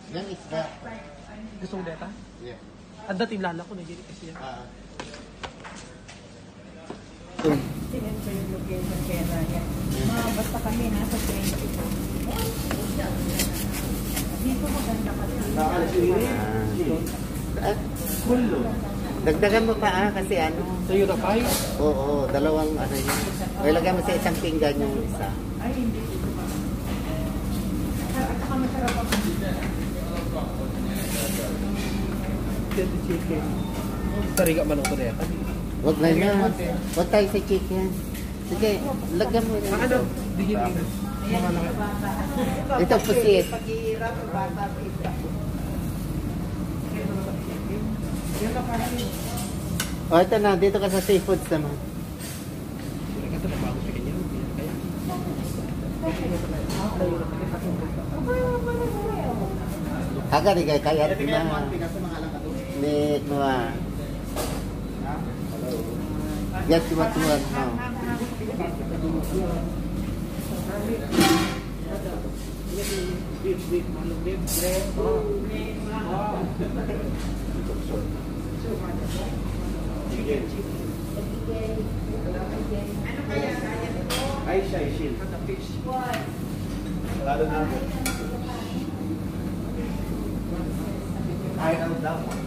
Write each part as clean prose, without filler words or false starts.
Yan isda. Gusto mo deta? Yeah. Ang dating lala ko, nagigit kasi yan. Tingnan ko yung location kaya Ryan. Basta kami nasa 24. Dito maganda kasi. Kulo. Dagdagan mo pa kasi ano. Sa'yo na kayo? Oo, dalawang ano yun. O ilagay mo sa isang pinggan yung isa. Ay, hindi. At saka masarap ako. Chicken. Tariga man ako deta. Huwag na yan. Huwag tayo sa chicken. Sige, lagyan mo yan. Ano? Digin mo. Ito pusit. Pag-iirap, bata, isa. O ito na, dito ka sa seafoods naman. Ito na bago sa kanya. Agad ikay kayat na. Nik mga. Yes, tuwan-tuwan. Aisha, Ishil. Lalo na ako. I know that one.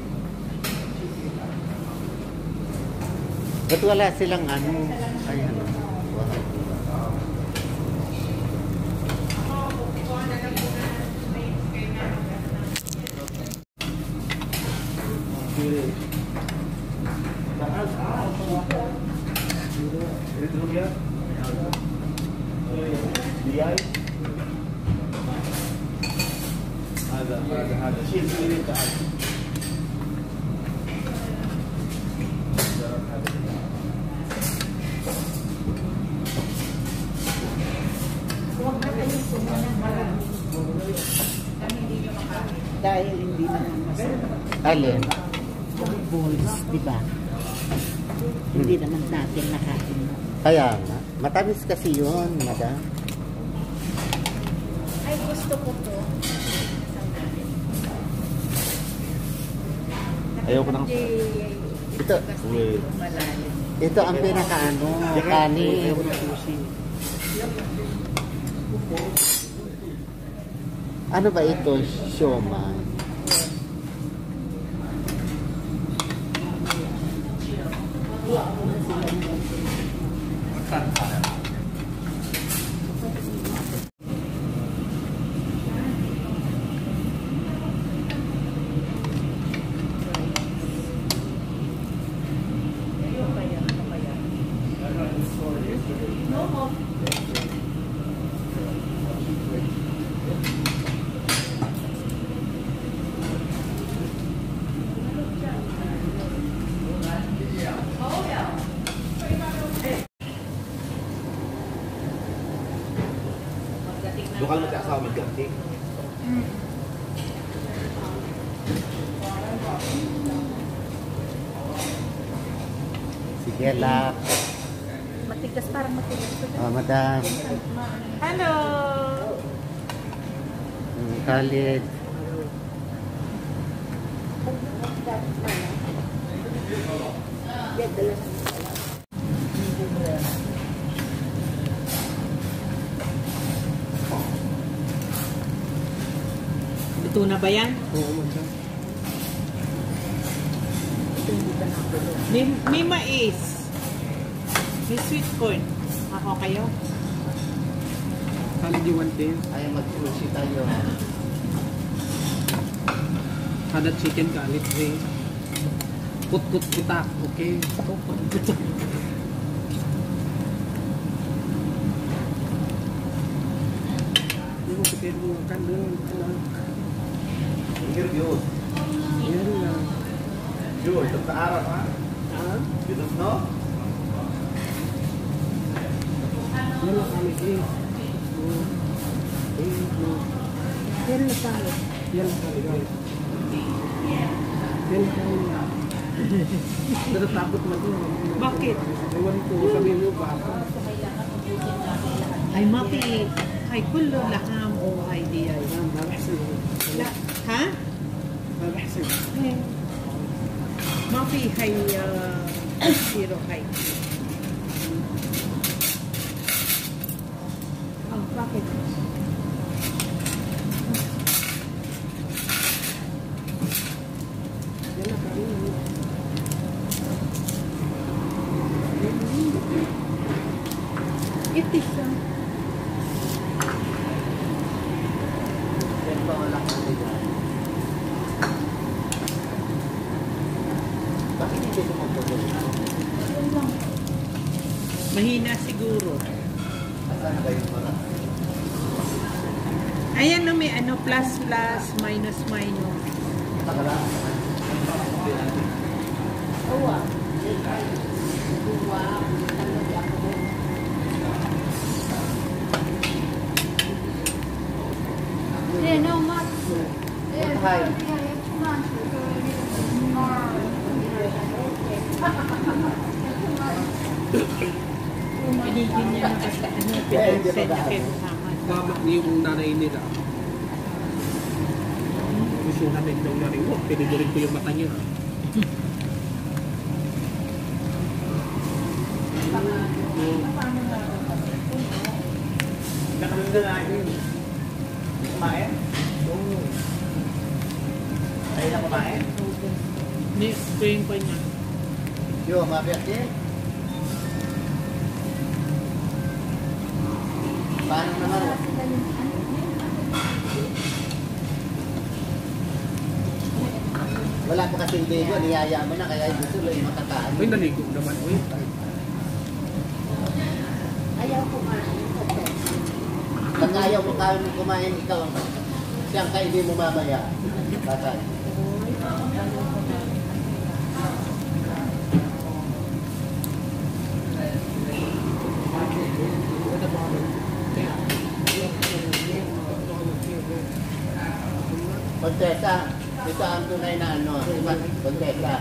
Ba't wala silang ano? Ay, ano? هذا شيء اللي تعال Dahil hindi naman masarap. Alin? Balls, di ba? Hindi naman natin nakain. Kaya nga. Matamis kasi yun, madam. Ay, gusto ko to. Ayoko na. Ito. Ito ang pinakaano, kanin. Ano ba ito? Siomai. Doon ka lang mag-asawa mag-ganti. Sige, lap. Matigas, parang matigas. Oh, madam. Hello! Khalid. Luto na ba yan? Oo, madam. May mais. May sweet corn. Ako kayo? Kali di 110. Ay, mag-sushi tayo. Kada chicken kalit rin. Put putak. Okay. Put putak. Hindi mo pitin mo kan doon. Here goes. Yan lang. Yun, ito sa araw ha? Ha? You don't know? Yan lang kami. Yan na tayo. Yan lang kami. Yan lang kami. Natatakot na ito. Bakit? Ewan ko, sabihin mo ba? Ay, mapi. Ay, kulo laham o ay di ay. Bakit sila? Ha? Mafi hay zero hay. Oh, bakit? Ito siya. Ito lang ang liga. Bakit hindi ko magpapagod? Mahina siguro. Asan ba yung mga? Ayan no, may ano, plus plus, minus minus. Takala. Owa. Yeah, no, much. What high? Pinigin niya na kasi ano, pinansin na kinusama. Mama yung nanay nila. Gusto namin daw na rin. Pinigirin ko yung mata niya. Nakalunda na yun. Kumain? Oo. Ay na kumain? Hindi, ito yung pa niya. Yo, mabiyat eh. Paano naman? Wala pa kasing ligo, niyaya mo na kaya gusto lang yung matataan. Uy, naligo naman. Uy. Ayaw kumain. Pag ayaw mo kumain ikaw, siyang ka hindi mo mamaya. Bakit? Kontesa, ito ang tunay na ano, kontesa.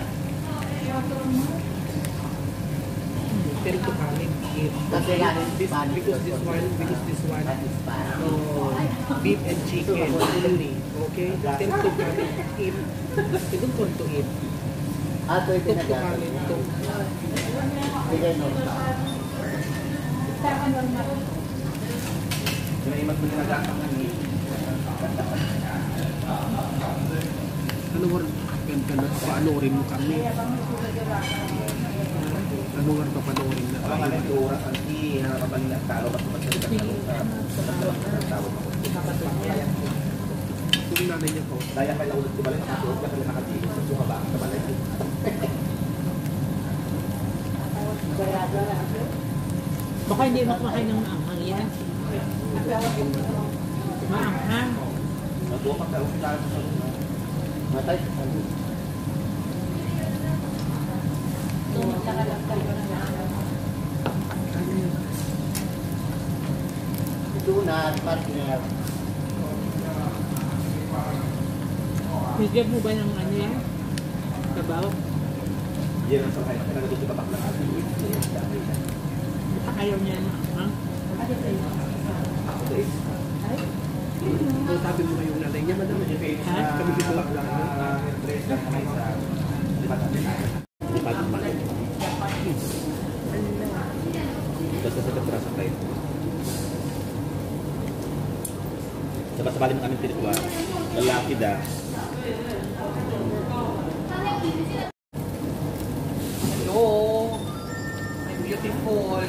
Tell to kanin. Kasi lahat Because this one. That is Spanish. So, beef and chicken only. Okay? Tell to kanin. Eat. You don't want to eat. Ito yung Tell to pinagagawa kanin. mo. To. Bigay mo. Pinaimat mo ninagatang ng Ano war? Ganda paanoorin mo kami. Ano war papanoorin na Ang tayo? mga oras ang hinapapan na talo at magsalita ng tawag ako. Kung nanay niya po. Daya pa lang ulit ko balik ako kasi nakatiis sa suha ba sa balay. Baka hindi makain ng maanghang yan. Maanghang. Natuwa pa sa ospital sa Matay. Donut, partner. Bigyan mo ba ng ano yan? Sabaw? Yan ang sakay na pinagaluto ka bakla. Ayaw niya na. Ha? So, sabi mo kayong nanay niya, madam. Ha? Kami dito lang lang. Basta sa katras ang kayo. Sabas-sabali ng aming pinituwa. Lalaki da. Hello! I'm beautiful.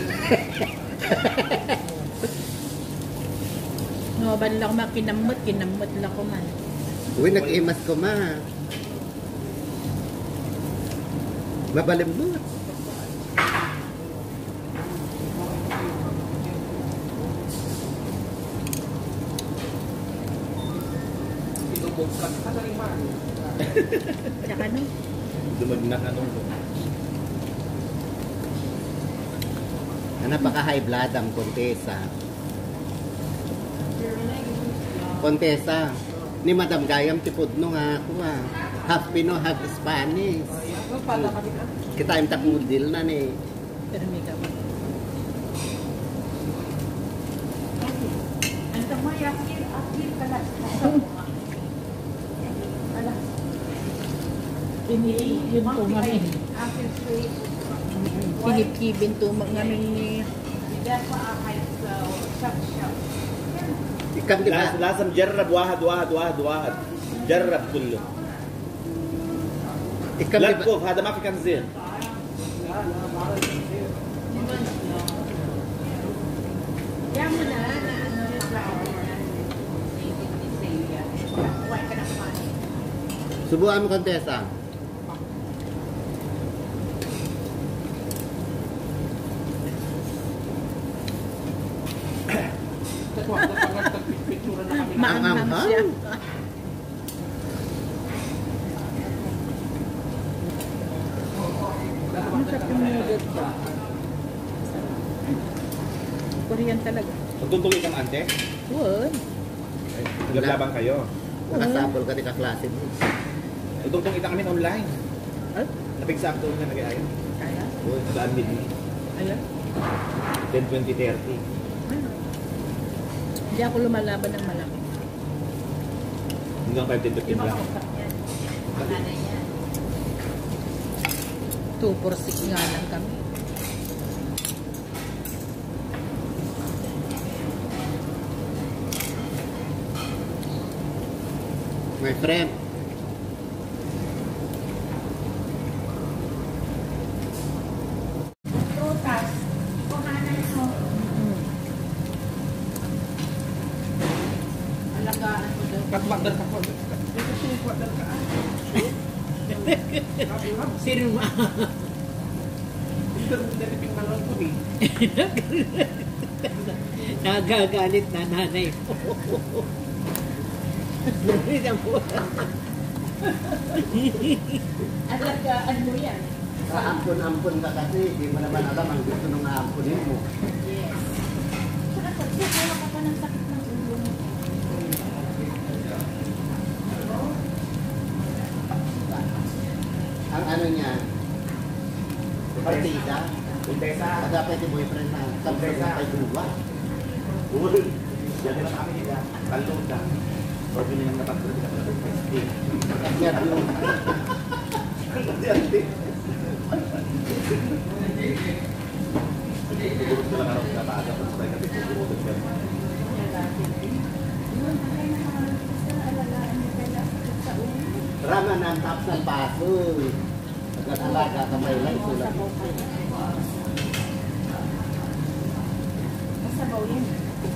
No, ban lang makinamot lang ko man. Uy, nag-imas ko ma. Mabalimbot. Pinubogsan ka na rin man. Tsaka no? Dumagnak anong Napaka-high blood ang Contessa. Contessa, ni Madam Gayam tipod no nga ako ha. Half Pino, half Spanish. Kita yung takmudil na ni. Pero may gawa. Ang tamay, akil ka lang. Pinipibinto kami. After sleep. Pinipibinto kami. That's why I shop. Ikan di ba? لازم جرب واحد واحد واحد واحد جرب كله Ikan لا di ba? تكوف هذا ما في كان زين Yan mo na ano yung flower na. Huwag ka na kumain. Subukan mo, Contessa. Maanghang siya. Masarap yung noodles ko. Korean talaga. Magtuntuloy ka ante? Huwag. Naglaban kayo. Nakasabol ka di kaklase mo. Itungtong kita kami online. Ay, Napigsa ako na nag-ayaw. kaya? Nag-aan midnight. Ayan. 10, 20, 30. Hindi ako lumalaban ng malaki. Hanggang 5, 10, 15 lang. Nanay yan. 2 for 6 nga lang kami. My friend. Prutas. Kuhanan mo. Alagaan mo daw. Katwadar ka po. Sino ba? Nagagalit na nanay mo. Alagaan mo yan. Ampun-ampun ka kasi, di mo naman alam ang gusto nung aampunin mo. Yes. Saka wala ka pa ng sakit ng ulo mo. Ang ano niya, partida, Contessa. dapat yung boyfriend na tapos kay Duwa. Uy. Yan na kami nila. Kalong ka. Huwag nyo nilang napagpapit ka pala. Yan yung Siguro sila lang ako napaaga pa sa tayo kasi siguro sila. rama na ang taps ng paso. Pagkatalaga kamay lang sulat. Masabaw yan.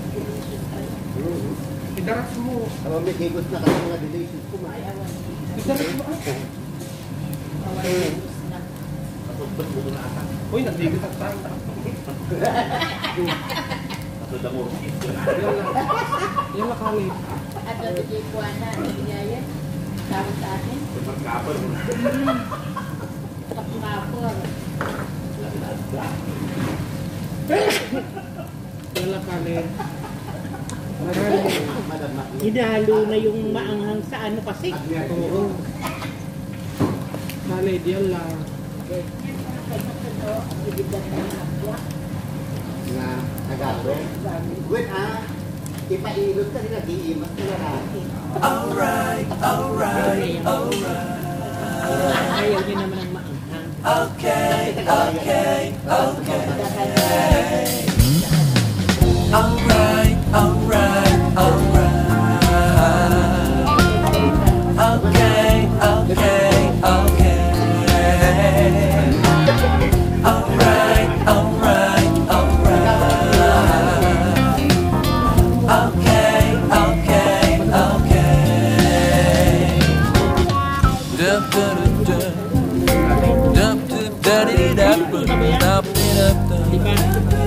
Idaras mo. Alam mo, higos na kasi mga delicious ko. Ay, awan. Idaras mo ako. Natutod mo na ata. Uy, nagligit at tayo. Natutod mo. Yan lang kami. At nabigay ko na. Nabigay tawag sa atin. Magkapal mo na. Kapapor. Yan lang kami. Madam Macleod. Hinalo na yung maanghang sa ano kasi. Oo. Salad, yan lang. Na Tagalog. When ipailot ka nila, diimas ka lalaki. Ayaw niya naman ang maanghang. Di ba?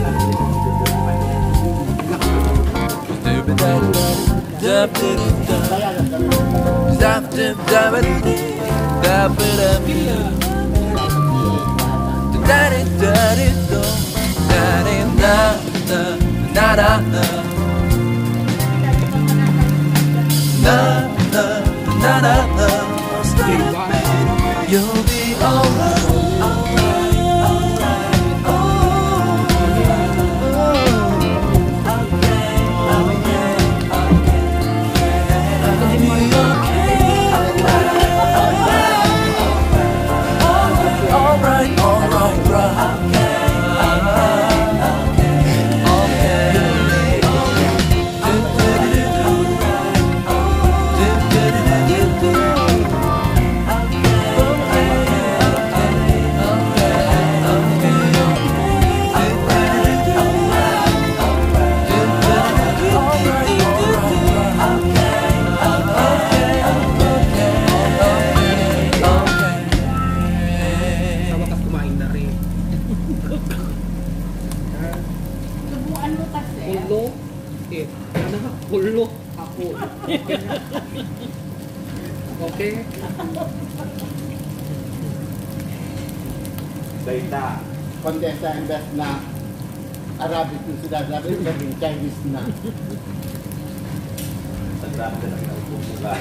You'll be alright, alright, alright, oh, okay, okay, okay, I'll be okay, alright, alright, Mari. Subuan mo kasi. Pulo. Ano ba? Pulo. Ako. Okay? Dayta. Kondesa imbes na Arabic yung sinasabi, naging Chinese na. Tandaan ka lang na upupuga.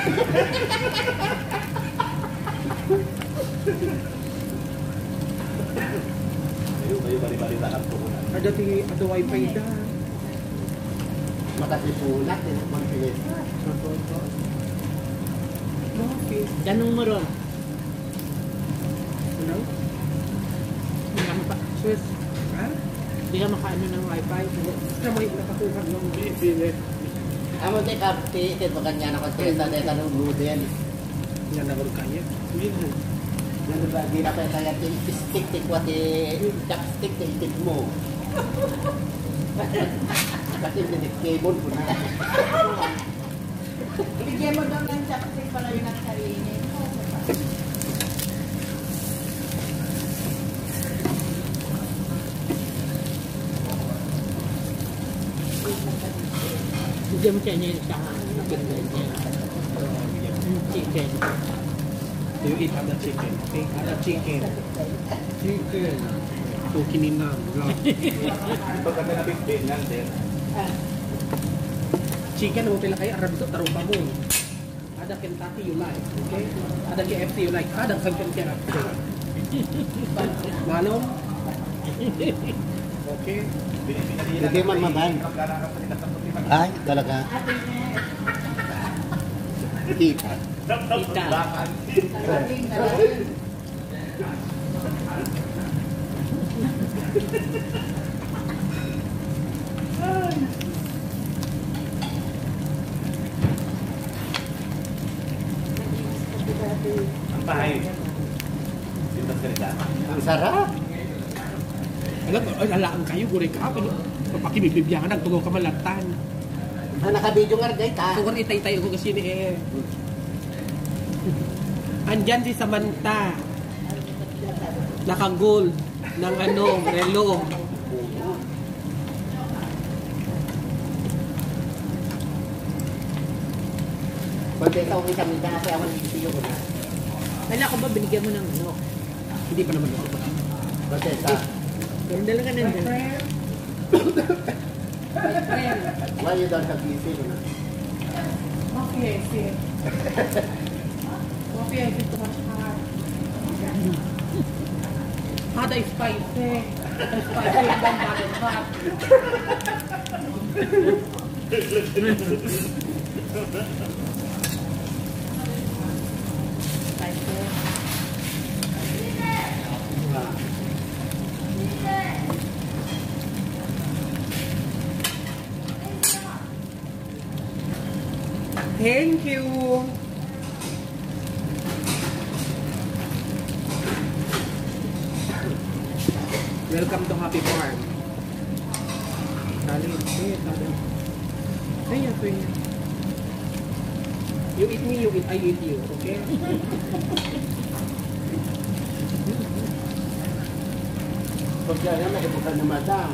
Kayo bali-balita ang tukunan. Ada wifi da. Makasipulat, kondesa. Okay. Ganong mo ron. Ano? Hindi ka maka... Swiss. Ha? Hindi ka makaano ng wifi. Basta may nakakuha ng bibilit. Amo te kapti, ito pa kanya na kondesa, dito nung gluten. Yan na kanya. Hindi na. Ano ba, di na kaya kaya stick, wati, chopstick, tik mo. Kasi hindi cable po na. Bigyan mo daw ng chopstick pala yung nagkainin. Bigyan mo siya niya sa napindan niya. Chicken. You eat other chicken. Okay? Other chicken. Chicken. Ito kininang. Pag kami nabigbil nga, sir. Chicken, okay lang kayo. Arab ito, tarupa mo. Ada Kentucky you like. Okay? Ada KFC you like. Ada something KFC. Malong? Okay? Hindi man mamay. Ay, talaga. Kita. Ang bahay. Sintas ka rin. Ang sarap. Alam kayo, guri ka. Papakibibibyangan, nagtungo ka malatan. Nakabidyo nga rin ta. Sugar itay-tay ko kasi ni Andyan si Samantha. Naka-gold ng relo. Kondesa, kung isang minta na kaya ako nagsiyo ko na. Kala ko ba binigyan mo ng ano? Hindi pa naman ako. Kondesa, Ganda lang ka nandun. why you don't have easy ko na? Hada spicy. Spicy yung bambado hot. Thank you. Welcome to Happy Farm. Dali, dali. Ay, ako yun. You eat me, I eat you, okay? Pag kaya nakibukan na madam.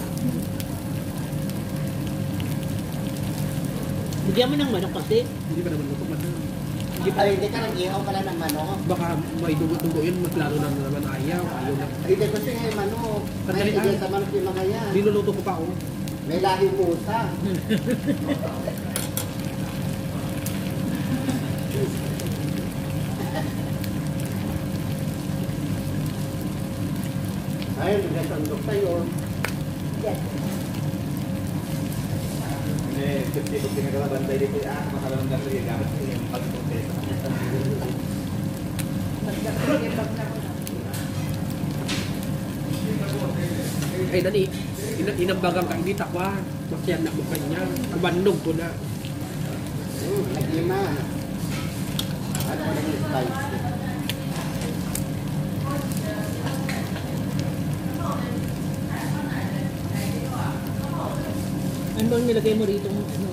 Bigyan mo ng manok kasi. Hindi pa naman luto madam. Ay, hindi ka nag-ihaw pala ng manok. Baka may dugo-dugo yun, mas lalo na naman ayaw. Ayaw na. Ay, hindi kasi ngayon manok. May hindi sa manok yung mga yan. Niluluto ko pa ako. May lahing pusa. Ay, nagkasandok sa'yo. Hindi, kung pinagawa bantay dito, makalang lang rin. Gamit ko yung pag-contesa. Ay, dali. Inambagang ka, hindi takwa. Masyan na mo kanya. Kumanog ko na. Lagima. Ano ko naging spice? Ano bang nilagay mo rito? Ano?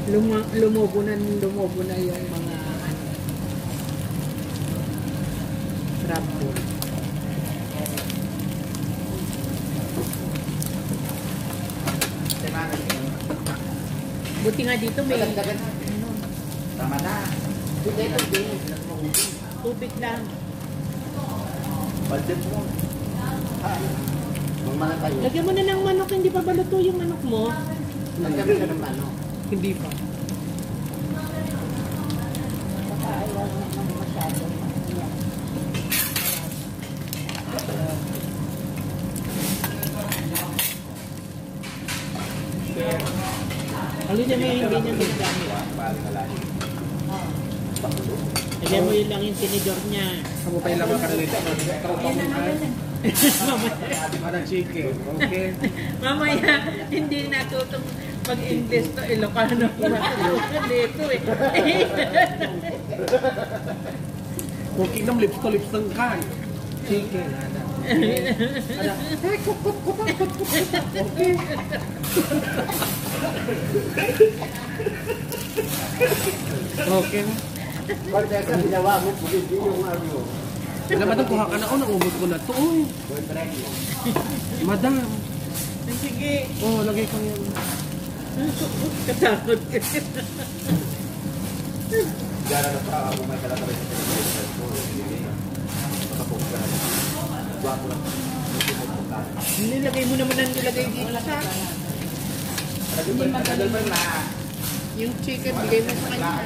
Lumobo na yung mga crab po. Buti nga dito may Tama na. tubig lang. Budget mo. Kung mga kayo, Lagyan mo na ng manok, hindi pa baluto yung manok mo. nagkami ka ng ano. Hindi pa. Baka ayaw naman masyado. Yan. Ano niya may hindi niya ginagamit. Paling malaki. Lagyan mo yun lang yung tinidor niya. Kamu pa ilang ka dito. Tropa mo ha. Para chicken. Okay. Mamaya, hindi natutong mag-invest to Ilocano. Matutukan dito eh. Okay nam lips to lips ng kan. Chicken. Okay. Pag teka, ginawa mo, hindi yung ano. Alam mo kuha ka na naubos ko na to. Oy. Boyfriend mo. Madam. Sige. Oh, lagay ko yan. Katakot ka. Gara na pa ako may kalatabi sa television ko. Nakapog ka na. Gwapo lang. Nilagay mo naman ang nilagay dito sa Hindi magaling na. yung chicken, bigay mo sa kanya.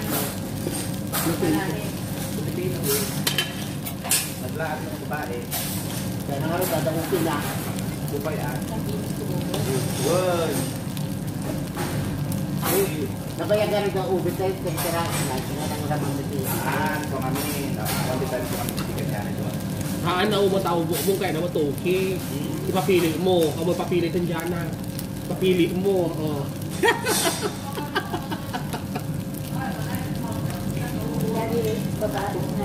Naglaan ng babae. Kaya nga rin, dadangin na. Kupay ah. Woy! Nabayagan rin ang ubit tayo, kaya tira, sinatang ramang nito. So kami, nakakawali tayo sa kami ticket yan ito. Haan na mo tao mo kaya na matuki. Ipapili mo, kamu papili tanjana. Papili mo. Oh. Dari babae na.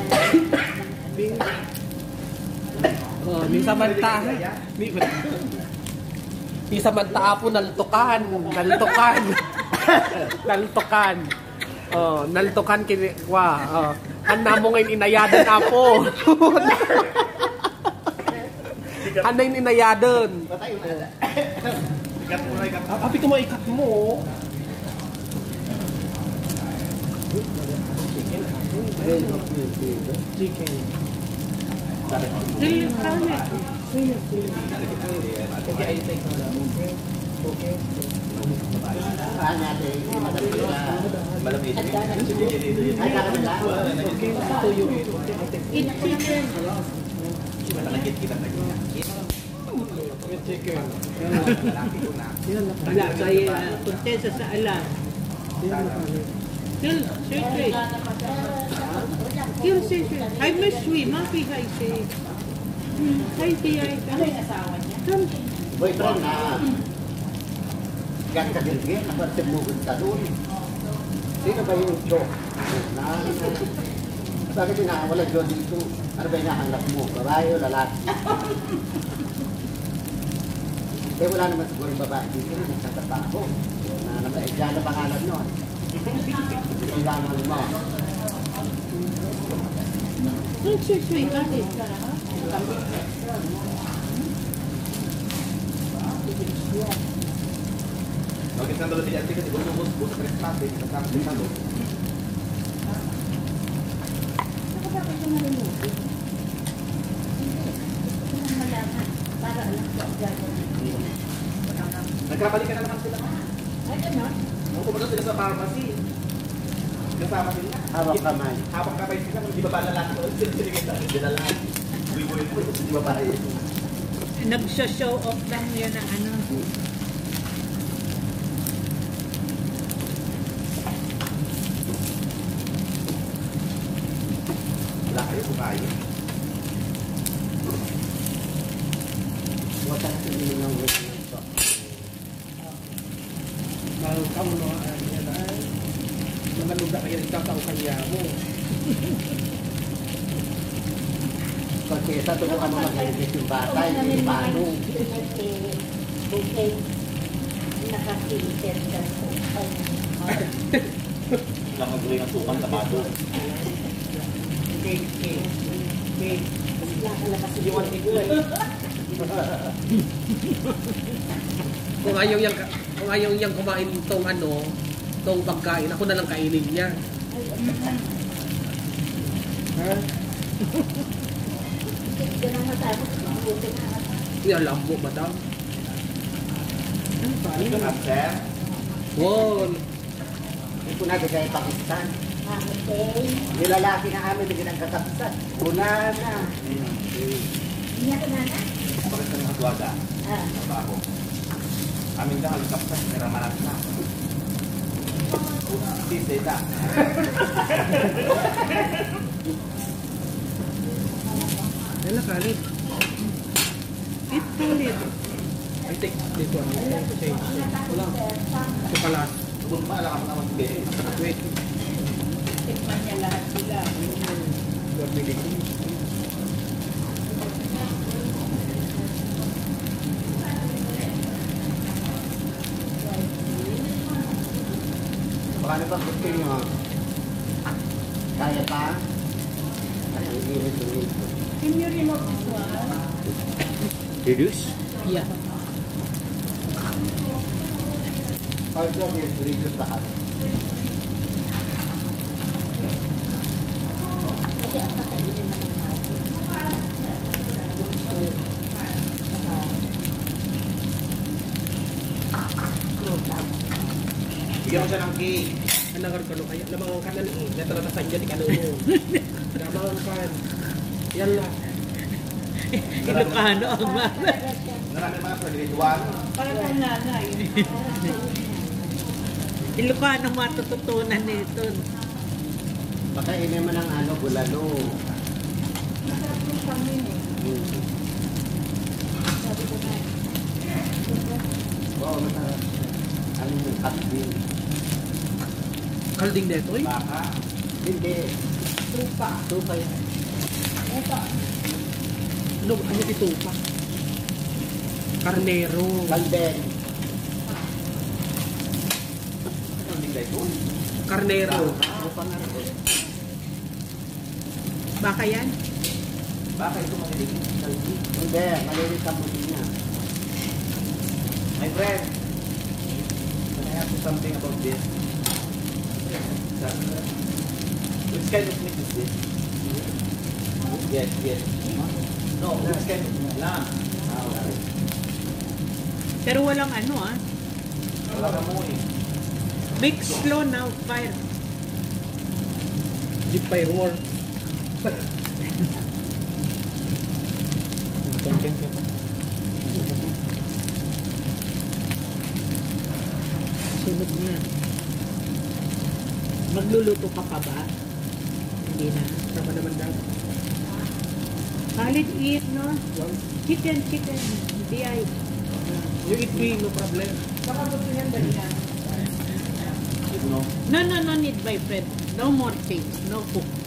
Oh, ni Samantha. Ni Samantha po naltukan. Naltukan. Oh, naltukan kini wa. Oh. Anna mo ngayon inayadan apo. Anna yung inayadan. Patay mo na. Ikat mo na ikat. Api ko mo ikat mo. Chicken. Saan natin, hindi madalila. Malamig. Ay, nakabila. Eat chicken. Malakit kita na Chicken. Wala kayo kontesa sa alam. Kill, sweet. Kill, sweet. Ay, may sweet. Mapi, hi, say. Hi, say. Ano yung asawa niya? Boyfriend na. Gan ka din, napatin mo sa doon. Sino ba yung joke? Bakit pinakawala John dito? Ano ba hinahanap mo? Babae o lalaki? Eh wala naman siguro yung babae dito na nagsatrabaho. Diyan na pangalan nun. Kailangan mo. Sweet, bakit? Bakit nang dalo di ate kasi gusto mo sa prestante kita sa prestante. Ako ba kayo maluluto? Gusto ko nang malaman para alam ko ang gagawin. Nagkabalikan na naman sila. Ay, gano'n? Pumunta sila sa pharmacy. Kasama sila. Hawak kamay. Habang kamay sila, hindi ba ba lalaki o sige kita, hindi lalaki. Buy-buy mo, hindi ba ba Nag-show off lang yun na ano. wala kayo kumain. Huwag ka kasi ng witness ko. Baru kamu no yan ay. Naman na kaya ikaw kanya mo. Kasi sa tubukan mo mag-edit yung bata, yung paano. Okay. Nakakiliter ka po. Lang maguling ang sukan sa bato. Kung ayaw niyang kumain tong tong pagkain, ako na lang kainin niya. Ha? Hindi na matapos. Buti na. Yan lang mo, madam. Ito na, sir. Wow. Hindi po natin sa Pakistan. Okay. Yung lalaki na amin, hindi nang kakapsat. Una na. Hindi na kanana? Bakit ka ng tuwada? Trabaho. Amin ka halos kapsas, pero malas na. Sisi na. Yan lang, kalit. Eat kalit. I take this one. Wala. Ito pala. Kung maalala ka naman, Wait. Tikman niya lahat sila. Baka na ba gusto nyo? Kaya pa? Ay, ang init. Can you remove this one? Reduce? Yeah. Also, reduce lahat. Kasi ang kakainin naman natin. bigyan mo siya ng cake. Kanagar ka kaya namang kanan eh. Natalatasan dyan ikaw mo. Namang kan. Yan lang. Ilocano ang mga. Marami mga pagdilituan. Parang kang nanay. Ilocano matututunan nito. Baka ini mo ng bulalo. Masarap yung kamin eh. Sabi ko na. Oo, masarap. Ano yung katbin? Kalding dito eh. Baka. Hindi. Tupa. Tupa yan. Ito. Ano ito pa? Carnero. Kalden. Ang bigay ko. Carnero. Tupa nga rin. Baka yan? Baka ito malilig. Hindi, malilit ang buti niya. My friend, can I ask you something about this? Which kind of meat is this? Yes, yes. No, which kind of lamb? Okay. Pero walang ano ah. Wala ka mo eh. Mix slow now, fire. Deep fire war. Sunod na. Magluluto ka pa ba? Hindi na. Sama naman daw. Khalid, eat, no? Chicken. Hindi ay. You eat me, no problem. Baka gusto niyan ganyan. No. No, need my friend. No more things. No cook.